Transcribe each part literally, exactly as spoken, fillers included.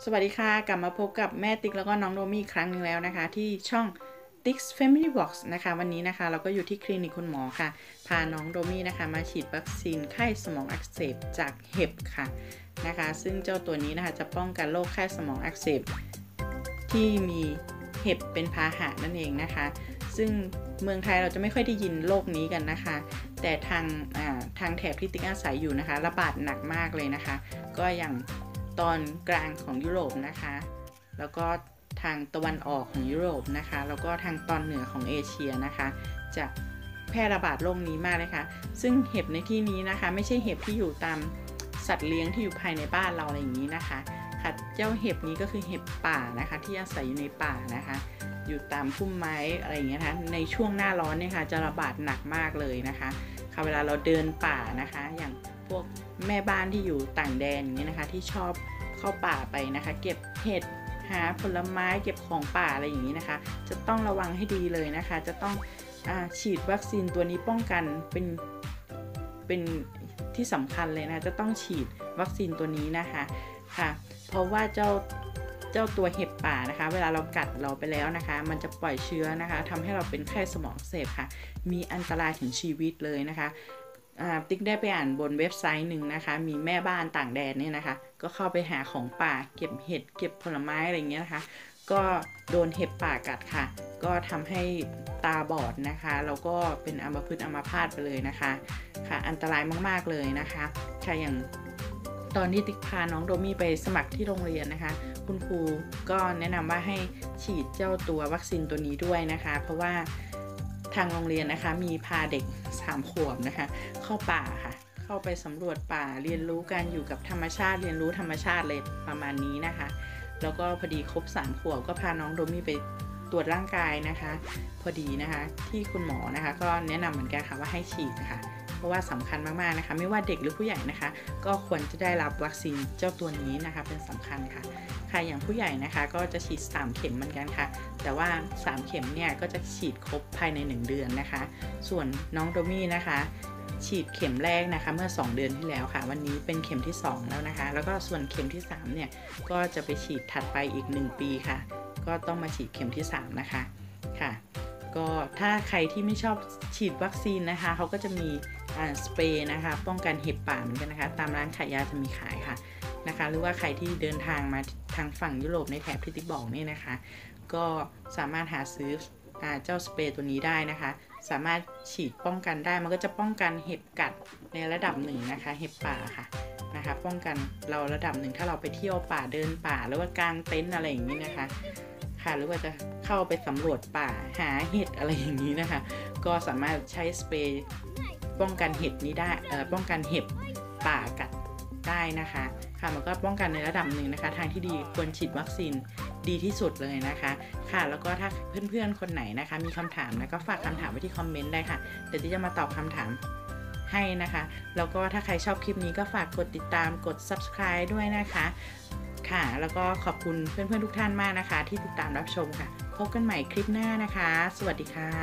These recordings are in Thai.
สวัสดีค่ะกลับมาพบกับแม่ติ๊กแล้วก็น้องโดมี่อีกครั้งหนึ่งแล้วนะคะที่ช่อง Tick's Family Box นะคะวันนี้นะคะเราก็อยู่ที่คลินิกคุณหมอค่ะพาน้องโดมี่นะคะมาฉีดวัคซีนไข้สมองอักเสบจากเห็บค่ะนะคะซึ่งเจ้าตัวนี้นะคะจะป้องกันโรคไข้สมองอักเสบที่มีเห็บเป็นพาหะนั่นเองนะคะซึ่งเมืองไทยเราจะไม่ค่อยได้ยินโรคนี้กันนะคะแต่ทางทางแถบที่ติ๊กอาศัยอยู่นะคะระบาดหนักมากเลยนะคะก็อย่างตอนกลางของยุโรปนะคะแล้วก็ทางตะวันออกของยุโรปนะคะแล้วก็ทางตอนเหนือของเอเชียนะคะจะแพร่ระบาดโรคนี้มากเลยค่ะซึ่งเห็บในที่นี้นะคะไม่ใช่เห็บที่อยู่ตามสัตว์เลี้ยงที่อยู่ภายในบ้านเราอะไรอย่างนี้นะคะค่ะเจ้าเห็บนี้ก็คือเห็บป่านะคะที่อาศัยอยู่ในป่านะคะอยู่ตามพุ่มไม้อะไรอย่างเงี้ยนะคะในช่วงหน้าร้อนเนี่ยค่ะจะระบาดหนักมากเลยนะคะค่ะเวลาเราเดินป่านะคะอย่างพวกแม่บ้านที่อยู่ต่างแดนอย่างนี้นะคะที่ชอบเข้าป่าไปนะคะเก็บเห็ดหาผลไม้เก็บของป่าอะไรอย่างนี้นะคะจะต้องระวังให้ดีเลยนะคะจะต้องอ่าฉีดวัคซีนตัวนี้ป้องกันเป็นเป็นที่สำคัญเลยนะจะต้องฉีดวัคซีนตัวนี้นะคะค่ะเพราะว่าเจ้าเจ้าตัวเห็บป่านะคะเวลาเรากัดเราไปแล้วนะคะมันจะปล่อยเชื้อนะคะทำให้เราเป็นไข้สมองอักเสบค่ะมีอันตรายถึงชีวิตเลยนะคะติ๊กได้ไปอ่านบนเว็บไซต์หนึ่งนะคะมีแม่บ้านต่างแดนเนี่ยนะคะก็เข้าไปหาของป่าเก็บเห็ดเก็บผลไม้อะไรเงี้ยนะคะก็โดนเห็บป่ากัดค่ะก็ทำให้ตาบอดนะคะแล้วก็เป็นอัมพฤกษ์อัมพาตไปเลยนะคะค่ะอันตรายมากๆเลยนะคะค่ะอย่างตอนที่ติ๊กพาน้องโดมี่ไปสมัครที่โรงเรียนนะคะคุณครูก็แนะนำว่าให้ฉีดเจ้าตัววัคซีนตัวนี้ด้วยนะคะเพราะว่าทางโรงเรียนนะคะมีพาเด็กสามขวบนะคะเข้าป่าค่ะเข้าไปสำรวจป่าเรียนรู้การอยู่กับธรรมชาติเรียนรู้ธรรมชาติเลยประมาณนี้นะคะแล้วก็พอดีครบสามขวบก็พาน้องโดมี่ไปตรวจร่างกายนะคะพอดีนะคะที่คุณหมอนะคะก็แนะนำเหมือนกันค่ะว่าให้ฉีดนะคะเพราะว่าสำคัญมากๆนะคะไม่ว่าเด็กหรือผู้ใหญ่นะคะก็ควรจะได้รับวัคซีนเจ้าตัวนี้นะคะเป็นสำคัญค่ะค่ะอย่างผู้ใหญ่นะคะก็จะฉีดสามเข็มเหมือนกันค่ะแต่ว่าสามเข็มเนี่ยก็จะฉีดครบภายในหนึ่งเดือนนะคะส่วนน้องโดมี่นะคะฉีดเข็มแรกนะคะเมื่อสองเดือนที่แล้วค่ะวันนี้เป็นเข็มที่สองแล้วนะคะแล้วก็ส่วนเข็มที่สามเนี่ยก็จะไปฉีดถัดไปอีกหนึ่งปีค่ะก็ต้องมาฉีดเข็มที่สามนะคะค่ะก็ถ้าใครที่ไม่ชอบฉีดวัคซีนนะคะเขาก็จะมีสเปรย์นะคะป้องกันเห็บป่าเหมือนกันนะคะตามร้านขายยาจะมีขายค่ะนะคะหรือว่าใครที่เดินทางมาทางฝั่งยุโรปในแถบที่ติ๊กบอกนี่นะคะก็สามารถหาซื้อเจ้าสเปรย์ตัวนี้ได้นะคะสามารถฉีดป้องกันได้มันก็จะป้องกันเห็บกัดในระดับหนึ่งนะคะเห็บป่าค่ะนะคะป้องกันเราระดับหนึ่งถ้าเราไปเที่ยวป่าเดินป่าหรือว่ากางเต็นท์อะไรอย่างนี้นะคะค่ะหรือว่าจะเข้าไปสำรวจป่าหาเห็ดอะไรอย่างนี้นะคะก็สามารถใช้สเปรย์ป้องกันเห็บนี้ได้เอ่อป้องกันเห็บป่ากัดได้นะคะค่ะมันก็ป้องกันในระดับหนึ่งนะคะทางที่ดีควรฉีดวัคซีนดีที่สุดเลยนะคะค่ะแล้วก็ถ้าเพื่อนๆคนไหนนะคะมีคำถามนะก็ฝากคำถามไว้ที่คอมเมนต์ได้ค่ะเดี๋ยวที่จะมาตอบคำถามให้นะคะแล้วก็ถ้าใครชอบคลิปนี้ก็ฝากกดติดตามกด ซับสไครบ์ ด้วยนะคะค่ะแล้วก็ขอบคุณเพื่อนๆทุกท่านมากนะคะที่ติดตามรับชมค่ะพบกันใหม่คลิปหน้านะคะสวัสดีค่ะ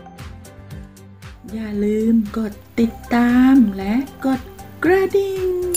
อย่าลืมกดติดตามและกดกระดิ่ง